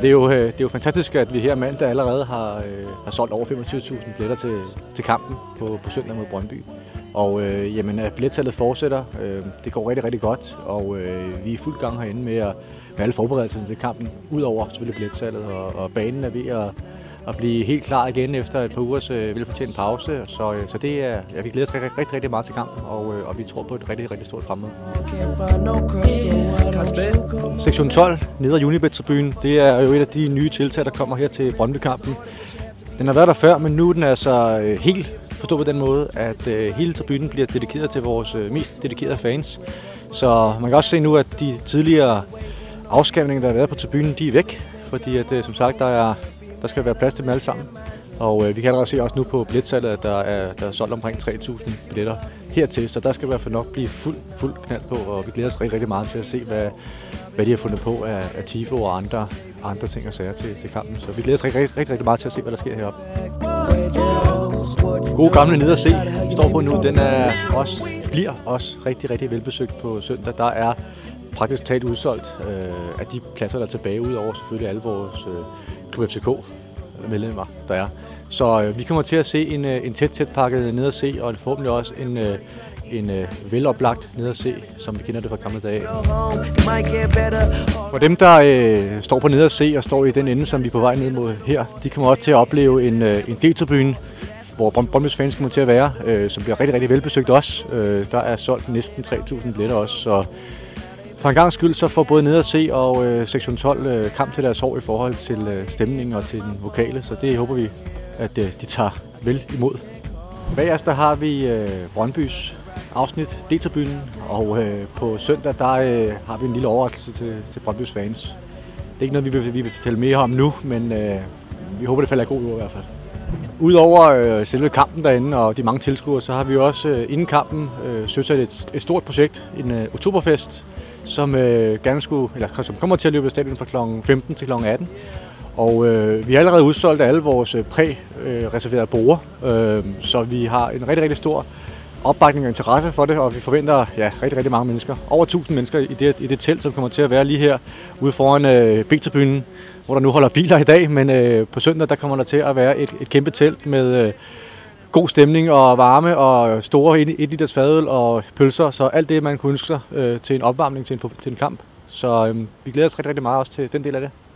det er jo fantastisk, at vi her mandag allerede har solgt over 25.000 billetter til kampen på søndag mod Brøndby. Og billetsalget fortsætter. Det går rigtig, rigtig godt, og vi er i fuld gang herinde med alle forberedelserne til kampen, udover selvfølgelig billetsalget, og banen er ved at blive helt klar igen efter et par ugers velfortjent pause. Så det er, vi glæder os rigtig, rigtig meget til kampen, og vi tror på et rigtig, rigtig stort fremmøde. Sektion 12, nedre Unibet-tribunen, det er jo et af de nye tiltag, der kommer her til Brøndby-kampen. Den har været der før, men nu er den altså helt forstået på den måde, at hele tribunen bliver dedikeret til vores mest dedikerede fans. Så man kan også se nu, at de tidligere afskærmninger, der har været på tribunen, de er væk, fordi at, som sagt, der skal være plads til dem alle sammen. Og vi kan allerede se også nu på billetsalget, at der er solgt omkring 3.000 billetter hertil, så der skal i hvert fald nok blive fuld knald på, og vi glæder os rigtig, rigtig meget til at se, hvad de har fundet på af tifo og andre ting og sager til kampen. Så vi glæder os rigtig meget til at se, hvad der sker heroppe. Gode gamle nede at se, vi står på nu, den bliver også rigtig, rigtig velbesøgt på søndag. Der er praktisk talt udsolgt af de pladser, der er tilbage, ud over selvfølgelig alle vores Klub FCK-medlemmer, der er. Så vi kommer til at se en tæt pakket ned at se, og forhåbentlig også en veloplagt ned at se, som vi kender det fra gamle dage. For dem, der står på ned at se og står i den ende, som vi er på vej ned mod her, de kommer også til at opleve en D-tribune, hvor Brøndbys fans kommer til at være, som bliver rigtig, rigtig velbesøgt også. Der er solgt næsten 3.000 billetter også, så for en gang skyld så får både ned at se og sektion 12 kamp til deres hår i forhold til stemningen og til den vokale, så det håber vi, at de tager vel imod. Bag os der har vi Brøndbys afsnit, D-tribunen, og på søndag der har vi en lille overraskelse til Brøndbys fans. Det er ikke noget, vi vil fortælle mere om nu, men vi håber, det falder i god jord i hvert fald. Udover selve kampen derinde og de mange tilskuere, så har vi også inden kampen søsat et stort projekt, en oktoberfest, som som kommer til at løbe af stadion fra kl. 15 til kl. 18. Og vi har allerede udsolgt alle vores præ-reserverede borde, så vi har en rigtig, rigtig stor opbakning og interesse for det, og vi forventer rigtig, rigtig mange mennesker. Over 1000 mennesker i det telt, som kommer til at være lige her ude foran B-tribunen, hvor der nu holder biler i dag, men på søndag der kommer der til at være et kæmpe telt med god stemning og varme og store 1 liters fadøl og pølser, så alt det, man kunne ønske sig til en opvarmning til en kamp. Så vi glæder os rigtig, rigtig meget også til den del af det.